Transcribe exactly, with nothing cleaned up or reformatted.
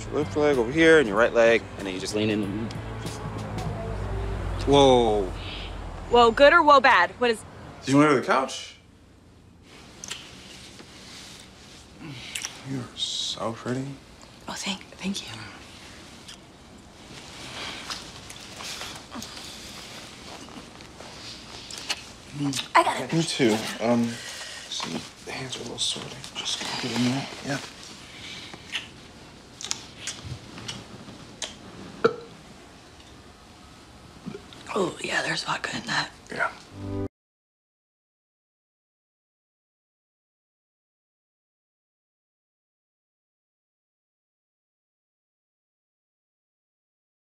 your left leg over here and your right leg, and then you just lean in and... Whoa. Whoa, good or whoa bad? What is... Did you want to go to the couch? You're so pretty. Oh, thank, thank you. I got it. Me too. Um, see, the hands are a little sore. Just get in there. Yeah. Oh, yeah, there's vodka in that. Yeah.